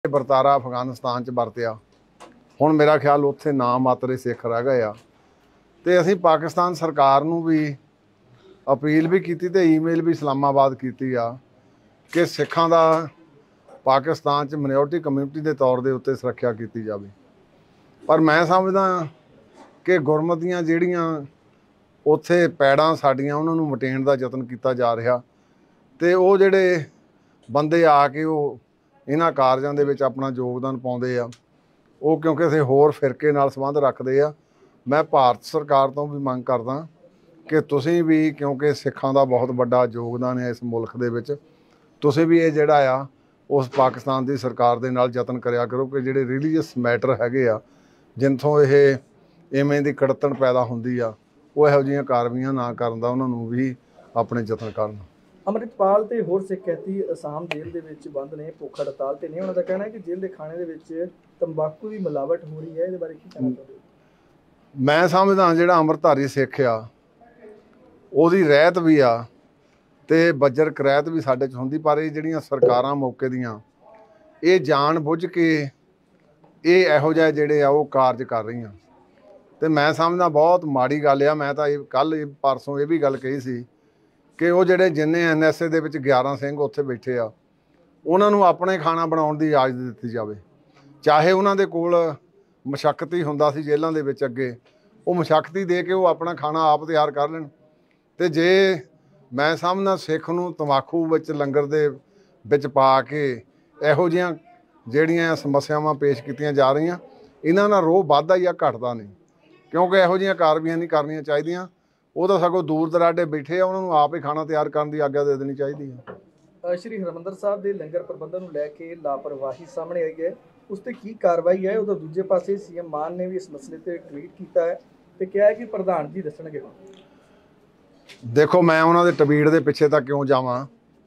ਵਰਤਾਰਾ ਅਫਗਾਨਿਸਤਾਨ 'ਚ ਵਰਤਿਆ। ਹੁਣ ਮੇਰਾ ਖਿਆਲ ਉੱਥੇ ਨਾ ਮਾਤਰੇ ਸਿੱਖ ਰਹਿ ਗਏ ਆ। ਤੇ ਅਸੀਂ ਪਾਕਿਸਤਾਨ ਸਰਕਾਰ ਨੂੰ ਵੀ ਅਪੀਲ ਵੀ ਕੀਤੀ ਤੇ ਈਮੇਲ ਵੀ ਇਸਲਾਮਾਬਾਦ ਕੀਤੀ ਆ ਕਿ ਸਿੱਖਾਂ ਦਾ ਪਾਕਿਸਤਾਨ 'ਚ ਮਿਨੋਰਟੀ ਕਮਿਊਨਿਟੀ ਦੇ ਤੌਰ ਦੇ ਉੱਤੇ ਸੁਰੱਖਿਆ ਕੀਤੀ ਜਾਵੇ। ਪਰ ਮੈਂ ਸਮਝਦਾ ਕਿ ਗੁਰਮਤ ਦੀਆਂ ਜਿਹੜੀਆਂ ਉੱਥੇ ਪੈੜਾਂ ਸਾਡੀਆਂ ਉਹਨਾਂ ਨੂੰ ਮਟੇਣ ਦਾ ਯਤਨ ਕੀਤਾ ਜਾ ਰਿਹਾ ਤੇ ਉਹ ਜਿਹੜੇ ਬੰਦੇ ਆ ਕੇ ਉਹ ਇਹਨਾਂ ਕਾਰਜਾਂ ਦੇ ਵਿੱਚ ਆਪਣਾ ਯੋਗਦਾਨ ਪਾਉਂਦੇ ਆ ਉਹ ਕਿਉਂਕਿ ਅਸੀਂ ਹੋਰ ਫਿਰਕੇ ਨਾਲ ਸੰਬੰਧ ਰੱਖਦੇ ਆ। ਮੈਂ ਭਾਰਤ ਸਰਕਾਰ ਤੋਂ ਵੀ ਮੰਗ ਕਰਦਾ ਕਿ ਤੁਸੀਂ ਵੀ, ਕਿਉਂਕਿ ਸਿੱਖਾਂ ਦਾ ਬਹੁਤ ਵੱਡਾ ਯੋਗਦਾਨ ਹੈ ਇਸ ਮੁਲਕ ਦੇ ਵਿੱਚ, ਤੁਸੀਂ ਵੀ ਇਹ ਜਿਹੜਾ ਆ ਉਸ ਪਾਕਿਸਤਾਨ ਦੀ ਸਰਕਾਰ ਦੇ ਨਾਲ ਯਤਨ ਕਰਿਆ ਕਰੋ ਕਿ ਜਿਹੜੇ ਰਿਲੀਜੀਅਸ ਮੈਟਰ ਹੈਗੇ ਆ ਜਿੱਥੋਂ ਇਹ ਇਵੇਂ ਦੀ ਕੜਤਣ ਪੈਦਾ ਹੁੰਦੀ ਆ ਉਹ ਇਹੋ ਜਿਹੀਆਂ ਕਾਰਵਾਈਆਂ ਨਾ ਕਰਨ ਦਾ ਉਹਨਾਂ ਨੂੰ ਵੀ ਆਪਣੇ ਯਤਨ ਕਰਨ। ਅੰਮ੍ਰਿਤਪਾਲ ਤੇ ਹੋਰ ਸਿੱਖ ਕੈਦੀ ਅਸਾਮ ਜੇਲ੍ਹ ਦੇ ਵਿੱਚ ਬੰਦ ਨੇ, ਭੁੱਖ ਹੜਤਾਲ ਤੇ ਨੇ। ਉਹਨਾਂ ਦਾ ਕਹਿਣਾ ਹੈ ਕਿ ਜੇਲ੍ਹ ਦੇ ਖਾਣੇ ਦੇ ਵਿੱਚ ਤੰਬਾਕੂ ਦੀ ਮਿਲਾਵਟ ਹੋ ਰਹੀ ਹੈ। ਇਹਦੇ ਬਾਰੇ ਕੀ ਕਹਿਣਾ ਚਾਹੁੰਦੇ ਹੋ? ਮੈਂ ਸਮਝਦਾ ਜਿਹੜਾ ਅੰਮ੍ਰਿਤਧਾਰੀ ਸਿੱਖ ਆ ਉਹਦੀ ਰਹਿਤ ਵੀ ਆ ਤੇ ਬੱਜਰ ਕਰੈਤ ਵੀ ਸਾਡੇ 'ਚ ਹੁੰਦੀ, ਪਰ ਇਹ ਜਿਹੜੀਆਂ ਸਰਕਾਰਾਂ ਮੌਕੇ ਦੀਆਂ ਇਹ ਜਾਣ ਬੁੱਝ ਕੇ ਇਹ ਇਹੋ ਜਿਹੇ ਜਿਹੜੇ ਆ ਉਹ ਕਾਰਜ ਕਰ ਰਹੀਆਂ ਤੇ ਮੈਂ ਸਮਝਦਾ ਬਹੁਤ ਮਾੜੀ ਗੱਲ ਆ। ਮੈਂ ਤਾਂ ਇਹ ਕੱਲ੍ਹ ਪਰਸੋਂ ਇਹ ਵੀ ਗੱਲ ਕਹੀ ਸੀ ਕਿ ਉਹ ਜਿਹੜੇ ਜਿੰਨੇ NSA ਦੇ ਵਿੱਚ 11 ਸਿੰਘ ਉੱਥੇ ਬੈਠੇ ਆ ਉਹਨਾਂ ਨੂੰ ਆਪਣੇ ਖਾਣਾ ਬਣਾਉਣ ਦੀ ਇਜਾਜ਼ਤ ਦਿੱਤੀ ਜਾਵੇ। ਚਾਹੇ ਉਹਨਾਂ ਦੇ ਕੋਲ ਮਸ਼ੱਕਤੀ ਹੁੰਦਾ ਸੀ ਜੇਲ੍ਹਾਂ ਦੇ ਵਿੱਚ ਅੱਗੇ, ਉਹ ਮਸ਼ੱਕਤੀ ਦੇ ਕੇ ਉਹ ਆਪਣਾ ਖਾਣਾ ਆਪ ਤਿਆਰ ਕਰ ਲੈਣ। ਤੇ ਜੇ ਮੈਂ ਸਮਝਦਾ ਸਿੱਖ ਨੂੰ ਤੰਬਾਕੂ ਵਿੱਚ ਲੰਗਰ ਦੇ ਵਿੱਚ ਪਾ ਕੇ ਇਹੋ ਜਿਹੀਆਂ ਜਿਹੜੀਆਂ ਸਮੱਸਿਆਵਾਂ ਪੇਸ਼ ਕੀਤੀਆਂ ਜਾ ਰਹੀਆਂ ਇਹਨਾਂ ਨਾਲ ਰੋਹ ਵੱਧਦਾ ਜਾਂ ਘਟਦਾ ਨਹੀਂ, ਕਿਉਂਕਿ ਇਹੋ ਜਿਹੀਆਂ ਕਾਰਵਾਈਆਂ ਨਹੀਂ ਕਰਨੀਆਂ ਚਾਹੀਦੀਆਂ। ਉਹ ਤਾਂ ਸਗੋਂ ਦੂਰ ਦਰਾਡੇ ਬੈਠੇ ਆ, ਉਹਨਾਂ ਨੂੰ ਆਪ ਹੀ ਖਾਣਾ ਤਿਆਰ ਕਰਨ ਦੀ ਆਗਿਆ ਦੇ ਦੇਣੀ ਚਾਹੀਦੀ ਹੈ। ਸ਼੍ਰੀ ਹਰਿਮੰਦਰ ਸਾਹਿਬ ਦੇ ਲੰਗਰ ਪ੍ਰਬੰਧਨ ਨੂੰ ਲੈ ਕੇ ਲਾਪਰਵਾਹੀ ਸਾਹਮਣੇ ਆਈ ਹੈ, ਉਸ ਤੇ ਕੀ ਕਾਰਵਾਈ ਹੈ? ਉਹਦਾ ਦੂਜੇ ਪਾਸੇ CM ਮਾਨ ਨੇ ਵੀ ਇਸ ਮਸਲੇ ਤੇ ਟਵੀਟ ਕੀਤਾ ਹੈ ਤੇ ਕਿਹਾ ਹੈ ਕਿ ਪ੍ਰਧਾਨ ਜੀ ਦੱਸਣਗੇ। ਦੇਖੋ, ਮੈਂ ਉਹਨਾਂ ਦੇ ਟਵੀਟ ਦੇ ਪਿੱਛੇ ਤਾਂ ਕਿਉਂ ਜਾਵਾਂ।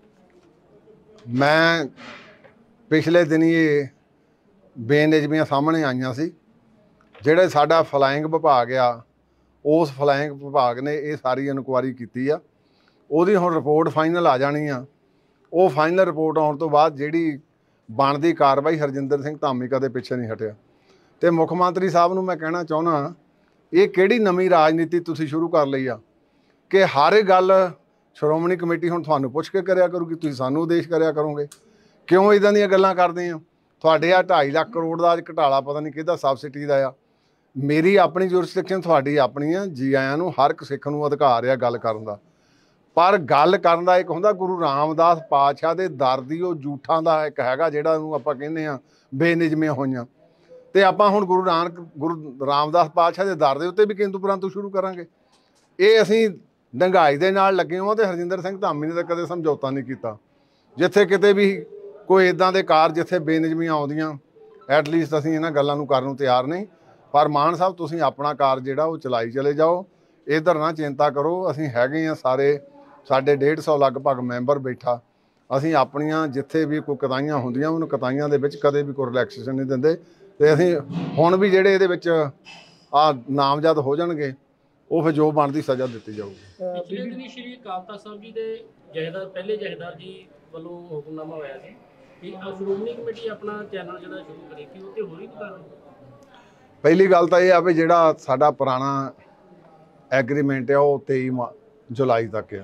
ਮੈਂ ਪਿਛਲੇ ਦਿਨੀ ਇਹ ਬੇਨਿਯਮੀਆਂ ਸਾਹਮਣੇ ਆਈਆਂ ਸੀ। ਜਿਹੜੇ ਸਾਡਾ ਫਲਾਇੰਗ ਵਿਭਾਗ ਆ ਉਸ ਫਲਾਇੰਗ ਵਿਭਾਗ ਨੇ ਇਹ ਸਾਰੀ ਇਨਕੁਆਇਰੀ ਕੀਤੀ ਆ। ਉਹਦੀ ਹੁਣ ਰਿਪੋਰਟ ਫਾਈਨਲ ਆ ਜਾਣੀ ਆ। ਉਹ ਫਾਈਨਲ ਰਿਪੋਰਟ ਆਉਣ ਤੋਂ ਬਾਅਦ ਜਿਹੜੀ ਬਣਦੀ ਕਾਰਵਾਈ, ਹਰਜਿੰਦਰ ਸਿੰਘ ਧਾਮੀ ਕਦੇ ਪਿੱਛੇ ਨਹੀਂ ਹਟਿਆ। ਤੇ ਮੁੱਖ ਮੰਤਰੀ ਸਾਹਿਬ ਨੂੰ ਮੈਂ ਕਹਿਣਾ ਚਾਹੁੰਦਾ ਇਹ ਕਿਹੜੀ ਨਵੀਂ ਰਾਜਨੀਤੀ ਤੁਸੀਂ ਸ਼ੁਰੂ ਕਰ ਲਈ ਆ ਕਿ ਹਰ ਗੱਲ ਸ਼੍ਰੋਮਣੀ ਕਮੇਟੀ ਹੁਣ ਤੁਹਾਨੂੰ ਪੁੱਛ ਕੇ ਕਰਿਆ ਕਰੂਗੀ, ਤੁਸੀਂ ਸਾਨੂੰ ਉਦੇਸ਼ ਕਰਿਆ ਕਰੋਗੇ। ਕਿਉਂ ਇਦਾਂ ਦੀਆਂ ਗੱਲਾਂ ਕਰਦੇ ਆ? ਤੁਹਾਡੇ ਆ 2.5 ਲੱਖ ਕਰੋੜ ਦਾ ਅੱਜ ਘਟਾਲਾ ਪਤਾ ਨਹੀਂ ਕਿਹਦਾ ਸਬਸਿਡੀ ਦਾ ਆ। ਮੇਰੀ ਆਪਣੀ ਜੁਰਿਸਡਿਕਸ਼ਨ, ਤੁਹਾਡੀ ਆਪਣੀ ਆ। ਜੀ ਆਇਆਂ ਨੂੰ, ਹਰ ਇੱਕ ਸਿੱਖ ਨੂੰ ਅਧਿਕਾਰ ਆ ਗੱਲ ਕਰਨ ਦਾ, ਪਰ ਗੱਲ ਕਰਨ ਦਾ ਇੱਕ ਹੁੰਦਾ ਗੁਰੂ ਰਾਮਦਾਸ ਪਾਤਸ਼ਾਹ ਦੇ ਦਰ ਦੀ ਉਹ ਜੂਠਾਂ ਦਾ ਇੱਕ ਹੈਗਾ ਜਿਹੜਾ ਉਹਨੂੰ ਆਪਾਂ ਕਹਿੰਦੇ ਆ ਬੇਨਿਯਮੀਆਂ ਹੋਈਆਂ। ਤੇ ਆਪਾਂ ਹੁਣ ਗੁਰੂ ਰਾਮਦਾਸ ਪਾਤਸ਼ਾਹ ਦੇ ਦਰ ਦੇ ਉੱਤੇ ਵੀ ਕਿੰਤੂ ਪਰੰਤੂ ਸ਼ੁਰੂ ਕਰਾਂਗੇ। ਇਹ ਅਸੀਂ ਡੰਗਾਈ ਦੇ ਨਾਲ ਲੱਗੇ ਹਾਂ ਤੇ ਹਰਜਿੰਦਰ ਸਿੰਘ ਧਾਮੀ ਨੇ ਤਾਂ ਕਦੇ ਸਮਝੌਤਾ ਨਹੀਂ ਕੀਤਾ। ਜਿੱਥੇ ਕਿਤੇ ਵੀ ਕੋਈ ਇਦਾਂ ਦੇ ਕਾਰਜ ਜਿੱਥੇ ਬੇਨਿਯਮੀਆਂ ਆਉਂਦੀਆਂ ਐਟਲੀਸਟ ਅਸੀਂ ਇਹਨਾਂ ਗੱਲਾਂ ਨੂੰ ਕਰਨ ਨੂੰ ਤਿਆਰ ਨਹੀਂ। ਪਰ ਮਾਨ ਸਾਹਿਬ ਤੁਸੀਂ ਆਪਣਾ ਕਾਰਜ ਜਿਹੜਾ ਉਹ ਚਲਾਈ ਚਲੇ ਜਾਓ, ਇੱਧਰ ਨਾ ਚਿੰਤਾ ਕਰੋ। ਅਸੀਂ ਹੈਗੇ ਆ ਸਾਰੇ, ਸਾਡੇ 150 ਲਗਭਗ ਮੈਂਬਰ ਬੈਠਾ। ਅਸੀਂ ਆਪਣੀਆਂ ਜਿੱਥੇ ਵੀ ਕੋਈ ਕਤਾਈਆਂ ਹੁੰਦੀਆਂ ਉਹਨੂੰ ਕਤਾਈਆਂ ਦੇ ਵਿੱਚ ਕਦੇ ਵੀ ਕੋਈ ਰਿਲੈਕਸੇਸ਼ਨ ਨਹੀਂ ਦਿੰਦੇ। ਤੇ ਅਸੀਂ ਹੁਣ ਵੀ ਜਿਹੜੇ ਇਹਦੇ ਵਿੱਚ ਆ ਨਾਮਜ਼ਦ ਹੋ ਜਾਣਗੇ ਉਹ ਫਿਰ ਜੋ ਬਣਦੀ ਸਜ਼ਾ ਦਿੱਤੀ ਜਾਊਗੀ। ਪਿਛਲੇ ਦਿਨੀ ਸ਼੍ਰੀ ਅਕਾਲ ਤਖ਼ਤ ਸਾਹਿਬ ਜੀ ਦੇ ਜਥੇਦਾਰ, ਪਹਿਲੇ ਜਥੇਦਾਰ ਜੀ ਵੱਲੋਂ ਹੁਕਮਨਾਮਾ ਹੋਇਆ ਸੀ ਕਿ ਸ਼੍ਰੋਮਣੀ ਕਮੇਟੀ ਆਪਣਾ ਚੈਨਲ ਜਿਹੜਾ ਸ਼ੁਰੂ ਕਰੇਗੀ, ਉਹ ਤੇ ਹੋ ਰਹੀ ਕਾਰਵਾਈ? ਪਹਿਲੀ ਗੱਲ ਤਾਂ ਇਹ ਆ ਵੀ ਜਿਹੜਾ ਸਾਡਾ ਪੁਰਾਣਾ ਐਗਰੀਮੈਂਟ ਆ ਉਹ 23 ਜੁਲਾਈ ਤੱਕ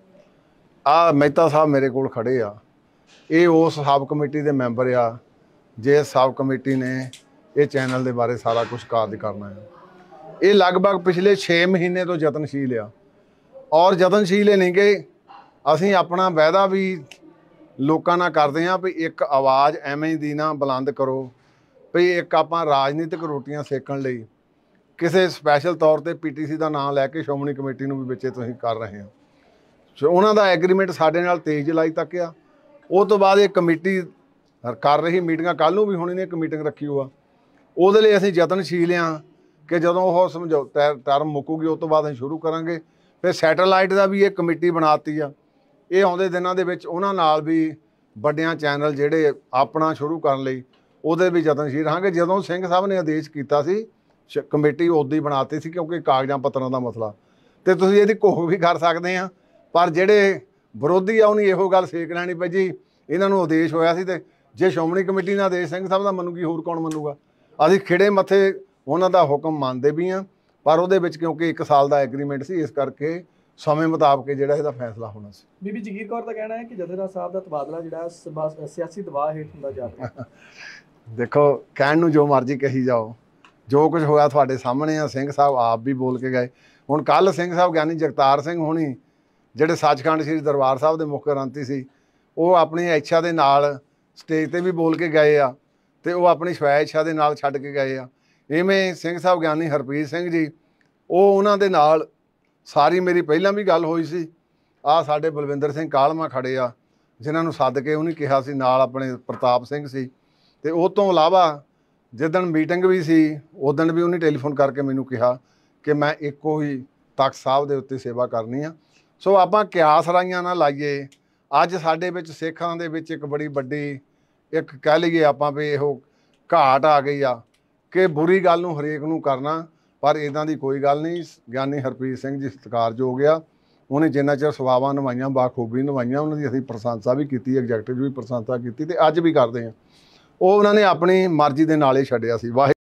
ਆ। ਮਹਿਤਾ ਸਾਹਿਬ ਮੇਰੇ ਕੋਲ ਖੜੇ ਆ, ਇਹ ਉਸ ਸਬ ਕਮੇਟੀ ਦੇ ਮੈਂਬਰ ਆ ਜੇ ਸਬ ਕਮੇਟੀ ਨੇ ਇਹ ਚੈਨਲ ਦੇ ਬਾਰੇ ਸਾਰਾ ਕੁਝ ਕਾਰਜ ਕਰਨਾ ਹੈ। ਇਹ ਲਗਭਗ ਪਿਛਲੇ 6 ਮਹੀਨੇ ਤੋਂ ਯਤਨਸ਼ੀਲ ਆ ਔਰ ਯਤਨਸ਼ੀਲ ਨਹੀਂ ਕਿ ਅਸੀਂ ਆਪਣਾ ਵਾਅਦਾ ਵੀ ਲੋਕਾਂ ਨਾਲ ਕਰਦੇ ਹਾਂ ਵੀ ਇੱਕ ਆਵਾਜ਼ ਐਵੇਂ ਦੀ ਨਾ ਬੁਲੰਦ ਕਰੋ ਵੀ ਇੱਕ ਆਪਾਂ ਰਾਜਨੀਤਿਕ ਰੋਟੀਆਂ ਸੇਕਣ ਲਈ ਕਿਸੇ ਸਪੈਸ਼ਲ ਤੌਰ ਤੇ PTC ਦਾ ਨਾਮ ਲੈ ਕੇ ਸ਼੍ਰੋਮਣੀ ਕਮੇਟੀ ਨੂੰ ਵੀ ਵਿੱਚੇ ਤੁਸੀਂ ਕਰ ਰਹੇ ਹੋ। ਸੋ ਉਹਨਾਂ ਦਾ ਐਗਰੀਮੈਂਟ ਸਾਡੇ ਨਾਲ 23 ਜੁਲਾਈ ਤੱਕ ਆ। ਉਹ ਤੋਂ ਬਾਅਦ ਇਹ ਕਮੇਟੀ ਕਰ ਰਹੀ ਮੀਟਿੰਗਾਂ, ਕੱਲ੍ਹ ਨੂੰ ਵੀ ਹੁਣ ਇਹਨੇ ਇੱਕ ਮੀਟਿੰਗ ਰੱਖੀ ਹੋਆ। ਉਹਦੇ ਲਈ ਅਸੀਂ ਯਤਨਸ਼ੀਲ ਹਾਂ ਕਿ ਜਦੋਂ ਉਹ ਸਮਝੌਤਾ ਟਰਮ ਮੁੱਕੂਗੀ ਉਸ ਤੋਂ ਬਾਅਦ ਅਸੀਂ ਸ਼ੁਰੂ ਕਰਾਂਗੇ। ਫਿਰ ਸੈਟੇਲਾਈਟ ਦਾ ਵੀ ਇਹ ਕਮੇਟੀ ਬਣਾਤੀ ਆ। ਇਹ ਆਉਂਦੇ ਦਿਨਾਂ ਦੇ ਵਿੱਚ ਉਹਨਾਂ ਨਾਲ ਵੀ ਵੱਡਿਆਂ ਚੈਨਲ ਜਿਹੜੇ ਆਪਣਾ ਸ਼ੁਰੂ ਕਰਨ ਲਈ ਉਹਦੇ ਵੀ ਯਤਨਸ਼ੀਲ ਰਹਾਂਗੇ। ਜਦੋਂ ਸਿੰਘ ਸਾਹਿਬ ਨੇ ਆਦੇਸ਼ ਕੀਤਾ ਸੀ ਕਮੇਟੀ ਉਦੋਂ ਹੀ ਬਣਾਤੀ ਸੀ ਕਿਉਂਕਿ ਕਾਗਜ਼ਾਂ ਪੱਤਰਾਂ ਦਾ ਮਸਲਾ, ਤੇ ਤੁਸੀਂ ਇਹਦੀ ਘੋਖ ਵੀ ਕਰ ਸਕਦੇ ਆ। ਪਰ ਜਿਹੜੇ ਵਿਰੋਧੀ ਆ ਉਹਨੇ ਇਹੋ ਗੱਲ ਸੇਕ ਲੈਣੀ ਪਈ ਜੀ ਇਹਨਾਂ ਨੂੰ ਆਦੇਸ਼ ਹੋਇਆ ਸੀ ਤੇ ਜੇ ਸ਼੍ਰੋਮਣੀ ਕਮੇਟੀ ਨਾ ਆਦੇਸ਼ ਸਿੰਘ ਸਾਹਿਬ ਦਾ ਮੰਨੂਗੀ ਹੋਰ ਕੌਣ ਮੰਨੂਗਾ। ਅਸੀਂ ਖਿੜੇ ਮੱਥੇ ਉਹਨਾਂ ਦਾ ਹੁਕਮ ਮੰਨਦੇ ਵੀ ਹਾਂ, ਪਰ ਉਹਦੇ ਵਿੱਚ ਕਿਉਂਕਿ 1 ਸਾਲ ਦਾ ਐਗਰੀਮੈਂਟ ਸੀ, ਇਸ ਕਰਕੇ ਸਮੇਂ ਮੁਤਾਬਕ ਜਿਹੜਾ ਇਹਦਾ ਫੈਸਲਾ ਹੋਣਾ ਸੀ। ਬੀਬੀ ਜਗੀਰ ਕੌਰ ਦਾ ਕਹਿਣਾ ਹੈ ਕਿ ਜਥੇਦਾਰ ਸਾਹਿਬ ਦਾ ਤਬਾਦਲਾ ਜਿਹੜਾ ਸਿਆਸੀ ਦਬਾਅ ਹੇਠ ਹੁੰਦਾ ਜਾ ਰਿਹਾ। ਦੇਖੋ, ਕਹਿਣ ਨੂੰ ਜੋ ਮਰਜ਼ੀ ਕਹੀ ਜਾਓ, ਜੋ ਕੁਝ ਹੋਇਆ ਤੁਹਾਡੇ ਸਾਹਮਣੇ ਆ। ਸਿੰਘ ਸਾਹਿਬ ਆਪ ਵੀ ਬੋਲ ਕੇ ਗਏ। ਹੁਣ ਕੱਲ ਸਿੰਘ ਸਾਹਿਬ ਗਿਆਨੀ ਜਗਤਾਰ ਸਿੰਘ ਹੋਣੀ ਜਿਹੜੇ ਸੱਚਖੰਡ ਸ੍ਰੀ ਦਰਬਾਰ ਸਾਹਿਬ ਦੇ ਮੁੱਖ ਗ੍ਰੰਥੀ ਸੀ, ਉਹ ਆਪਣੀ ਇੱਛਾ ਦੇ ਨਾਲ ਸਟੇਜ ਤੇ ਵੀ ਬੋਲ ਕੇ ਗਏ ਆ, ਤੇ ਉਹ ਆਪਣੀ ਸਵੈ ਇੱਛਾ ਦੇ ਨਾਲ ਛੱਡ ਕੇ ਗਏ ਆ। ਇਵੇਂ ਸਿੰਘ ਸਾਹਿਬ ਗਿਆਨੀ ਹਰਪ੍ਰੀਤ ਸਿੰਘ ਜੀ, ਉਹ ਉਹਨਾਂ ਦੇ ਨਾਲ ਸਾਰੀ ਮੇਰੀ ਪਹਿਲਾਂ ਵੀ ਗੱਲ ਹੋਈ ਸੀ। ਆ ਸਾਡੇ ਬਲਵਿੰਦਰ ਸਿੰਘ ਕਾਲਮਾ ਖੜੇ ਆ, ਜਿਨ੍ਹਾਂ ਨੂੰ ਸੱਦ ਕੇ ਉਹਨੇ ਕਿਹਾ ਸੀ, ਨਾਲ ਆਪਣੇ ਪ੍ਰਤਾਪ ਸਿੰਘ ਸੀ। ਤੇ ਉਹ ਤੋਂ ਇਲਾਵਾ ਜਿੱਦਣ ਮੀਟਿੰਗ ਵੀ ਸੀ, ਉਦਣ ਵੀ ਉਹਨੇ ਟੈਲੀਫੋਨ ਕਰਕੇ ਮੈਨੂੰ ਕਿਹਾ ਕਿ ਮੈਂ ਇੱਕੋ ਹੀ ਤਖਤ ਸਾਹਿਬ ਦੇ ਉੱਤੇ ਸੇਵਾ ਕਰਨੀ ਆ। ਸੋ ਆਪਾਂ ਕਿਆਸ ਰਾਈਆਂ ਨਾ ਲਾਈਏ। ਅੱਜ ਸਾਡੇ ਵਿੱਚ ਸਿੱਖਾਂ ਦੇ ਵਿੱਚ ਇੱਕ ਬੜੀ ਵੱਡੀ ਇੱਕ ਕਹਿ ਲਈਏ ਆਪਾਂ ਵੀ ਇਹੋ ਘਾਟ ਆ ਗਈ ਆ ਕਿ ਬੁਰੀ ਗੱਲ ਨੂੰ ਹਰੇਕ ਨੂੰ ਕਰਨਾ, ਪਰ ਇੱਦਾਂ ਦੀ ਕੋਈ ਗੱਲ ਨਹੀਂ। ਗਿਆਨੀ ਹਰਪ੍ਰੀਤ ਸਿੰਘ ਜੀ ਸਤਿਕਾਰਯੋਗ ਆ, ਉਹਨੇ ਜਿੰਨਾ ਚਿਰ ਸੇਵਾਵਾਂ ਨਿਭਾਈਆਂ ਬਾਖੂਬੀ ਨਿਭਾਈਆਂ, ਉਹਨਾਂ ਦੀ ਅਸੀਂ ਪ੍ਰਸ਼ੰਸਾ ਵੀ ਕੀਤੀ, ਐਗਜ਼ੈਕਟਿਵ ਵੀ ਪ੍ਰਸ਼ੰਸਾ ਕੀਤੀ, ਤੇ ਅੱਜ ਵੀ ਕਰਦੇ ਹਾਂ। ਉਹ ਉਹਨਾਂ ਨੇ ਆਪਣੀ ਮਰਜ਼ੀ ਦੇ ਨਾਲ ਹੀ ਛੱਡਿਆ ਸੀ। ਵਾਹਿਗੁਰੂ।